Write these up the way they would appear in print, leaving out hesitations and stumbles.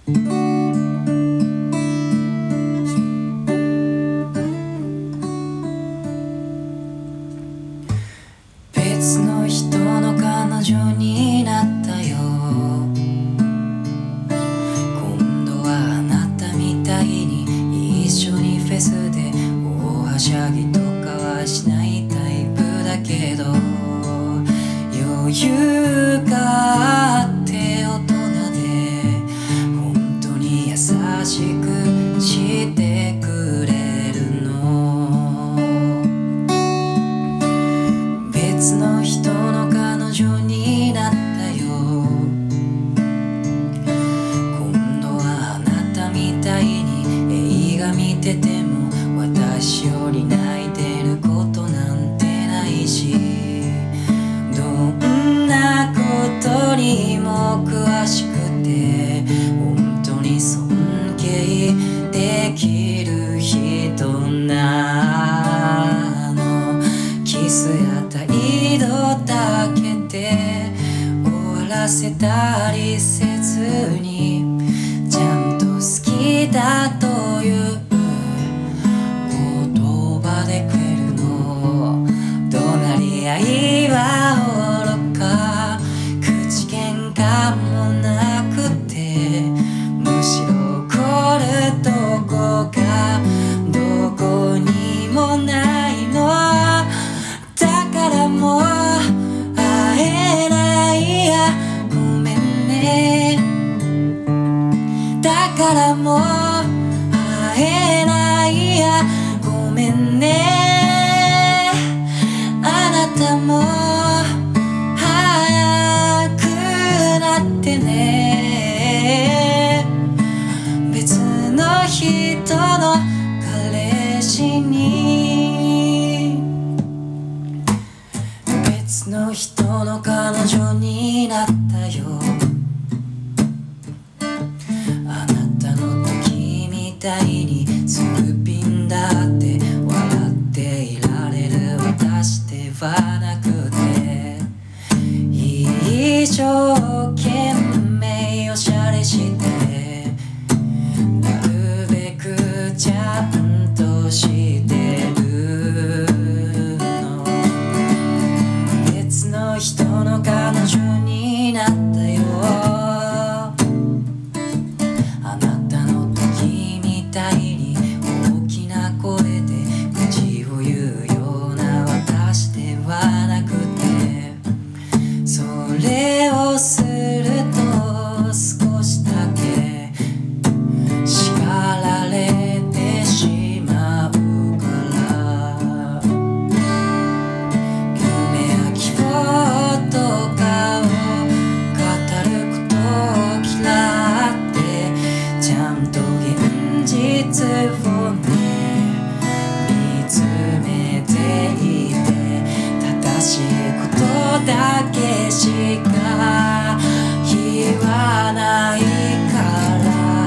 別の人の彼女になったよ。今度はあなたみたいに一緒にフェスで大はしゃぎとかはしないタイプだけど、余裕があって大人で本当に優しくしてくれるの。別の人の彼女になったよ。今度はあなたみたいに映画見てても私より泣いてることなんてないし、どんなことにも詳しくて本当に尊敬できる人なの。キスや態度だけで終わらせたりせずに、ちゃんと好きだという言葉でくれるの。怒鳴り合いはおろか口喧嘩もなくて、むしろ怒るとこがどこにもないの。だからもう会えないやごめんね。だからもう会えないやごめんね。あなたも早くなってね。別の人の彼氏に、別の人の彼女になったよ。あなたの時みたいにすぐピンだって笑っていられる私ではなくて、一生懸命おしゃれしてなるべくちゃんとしてるの。別の人の彼女になったよ。あなたの時みたいに大きな声で口を言うような私ではなくて、それをすると少しだけ叱られてしまうから、夢や希望とかを語ることを嫌って、ちゃんと現実をね見つめていて、正しいことだけしか言わないから、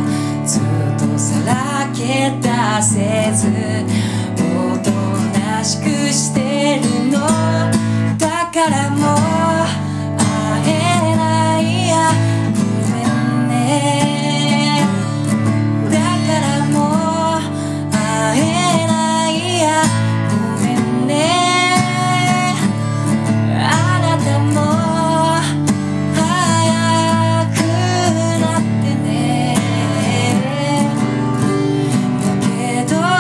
ずっとさらけ出せずおとなしくしてるの。だからもう会えないやごめんね。だからもう会えないやごめんね。あなたも早くなってね。だけど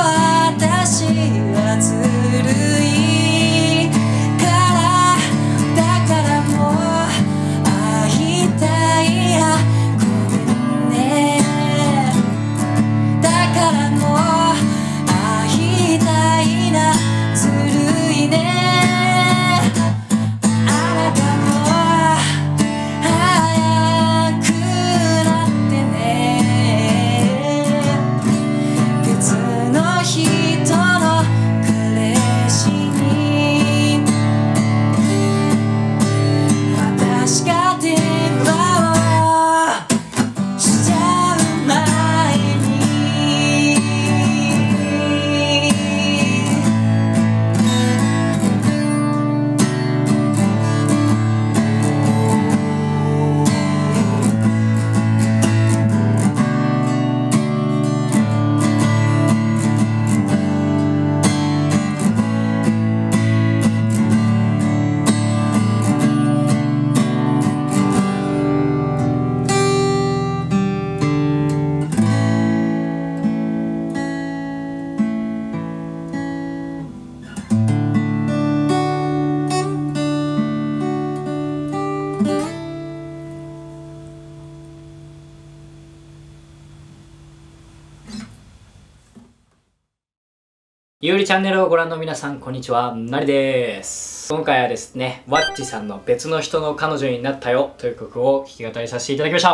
ゆうりチャンネルをご覧の皆さん、こんにちは、なりです。今回はですね、ワッチさんの別の人の彼女になったよという曲を弾き語りさせていただきました。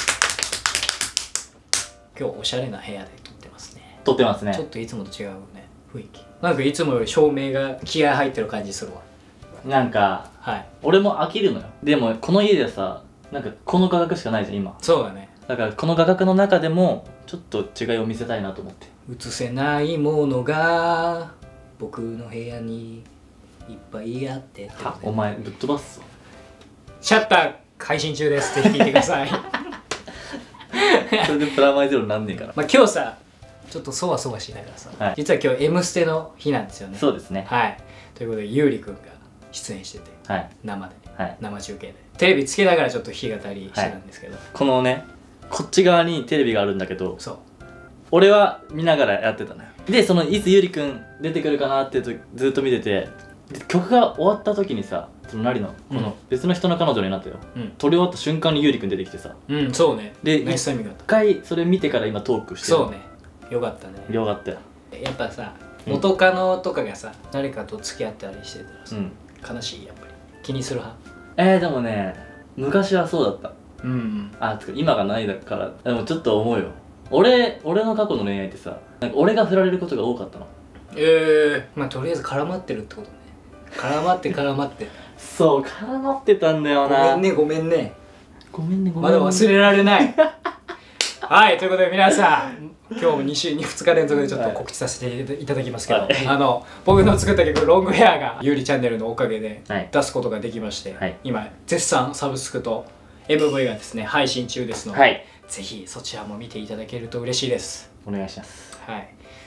今日おしゃれな部屋で撮ってますね。 撮ってますね。 ちょっといつもと違うね、雰囲気。なんかいつもより照明が気合入ってる感じするわ。 なんか、はい、俺も飽きるのよ。でもこの家でさ、なんかこの画角しかないじゃん今。そうだね。だからこの画角の中でもちょっと違いを見せたいなと思って。 映せないものが僕の部屋にいっぱいあってってお前ぶっ飛ばすぞ。 シャッター配信中です。ぜひ聞いてください。 それでプラマイゼロなんねえから。 まあ今日さ、ちょっとそわそわしながらさ、はい、実は今日「M ステ」の日なんですよね。 そうですね。 はい。ということでゆうりくんが出演してて、はい、生で、 はい、 生中継でテレビつけながらちょっと弾き語りしてたんですけど、はい、 このね、こっち側にテレビがあるんだけど、そう、俺は見ながらやってたのよ。で、そのいつゆりくん出てくるかなってずっと見てて、曲が終わった時にさ、そのなりのこの別の人の彼女になったよ、撮り終わった瞬間にゆりくん出てきてさ、うん、そうね。で、一回それ見てから今トークしてる。そうね、よかったね。よかったよ。やっぱさ、元カノとかがさ、誰かと付き合ったりしてたらさ、悲しい。やっぱり気にする派？でもね、昔はそうだった。つか今がないだから。でもちょっと思うよ。俺の過去の恋愛ってさ、なんか俺が振られることが多かったの。まあとりあえず絡まってるってことね。絡まってそう、絡まってたんだよな。ごめんねまだ忘れられない。はい、ということで皆さん、今日も2日連続でちょっと告知させていただきますけど、僕の作った曲「ロングヘア」がゆうりチャンネルのおかげで出すことができまして、今絶賛サブスクと MV がですね配信中ですので、ぜひそちらも見ていただけると嬉しいです。お願いします。はい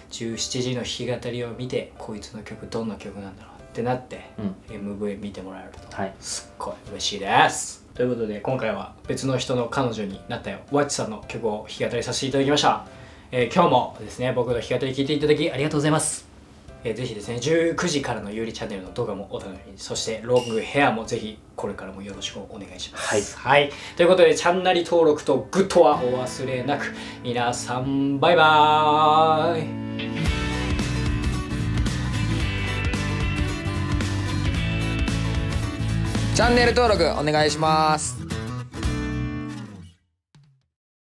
、17時の弾き語りを見て、こいつの曲どんな曲なんだろうってなって、MV 見てもらえるとすっごい嬉しいです。ということで今回は別の人の彼女になったよ、ワッチさんの曲を弾き語りさせていただきました。今日もですね、僕の弾き語り聴いていただきありがとうございます。ぜひですね、19時からのゆうりチャンネルの動画もお楽しみに。そしてロングヘアもぜひこれからもよろしくお願いします。はい、ということでチャンネル登録とグッドはお忘れなく。皆さんバイバーイ。 チャンネル登録お願いします。